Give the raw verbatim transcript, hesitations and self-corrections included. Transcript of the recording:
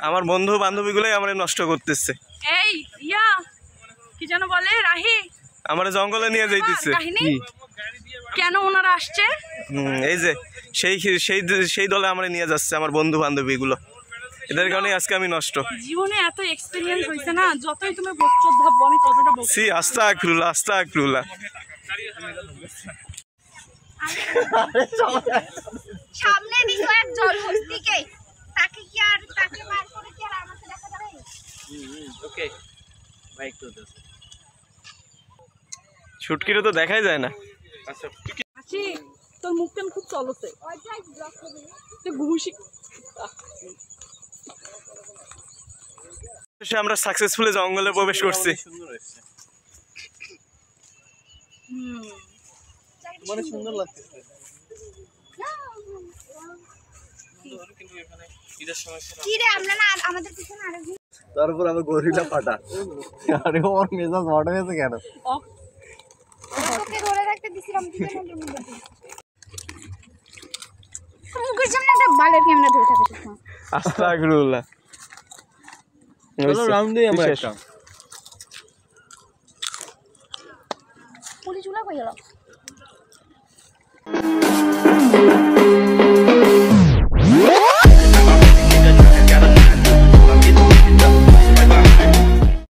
আমার বন্ধু বান্ধবীগুলোই আমারে নষ্ট করতেছে। এই ইয়া কি যেন বলে রাহি, আমারে জঙ্গলে নিয়ে যাইতেছে। কেন ওনারা আসছে? হুম, এই যে সেই সেই সেই দলে আমারে নিয়ে যাচ্ছে আমার বন্ধু বান্ধবীগুলো। এদের কারণে আজকে আমি নষ্ট। জীবনে এত এক্সপেরিয়েন্স হইছে না, যতই তুমি বকচোদ ভাববো আমি ততটা বকচোদ। সি আস্তাগফিরুল্লাহ আস্তাগফিরুল্লাহ। সামনে দিছো এক জল হস্তিকে, তাকে কি আর তাকে মার করে কি আর আমাকে দেখা যাবে? হুম ওকে বাইক তো দাও। ছুটকিরে তো দেখাই যায় না। আচ্ছা আসি তোর মুখটা খুব চলছে। ওইটাই ব্লক করে তো ঘুষি। আমরা সাকসেসফুলি জঙ্গলে প্রবেশ করছি। সুন্দর হয়েছে। হুম মানে সুন্দর লাগতেছে। কিন্তু এখানে ঈদের সময় কি রে আমরা না আমাদের পিছনে আরেকজন, তারপর আবার গরিলা ফাটা। আরে ওর মেজাজ হট হয়েছে কেন? ওকে ধরে রাখতে দিছিলাম দুজনের মধ্যে। মুখের সামনে একটা বালের ক্যামেরা ধরে থাকে তো। আস্তাগফিরুল্লাহ। চলো রাউন্ড দেই আমরা একটা। পুলিশ চুলা কই গেল?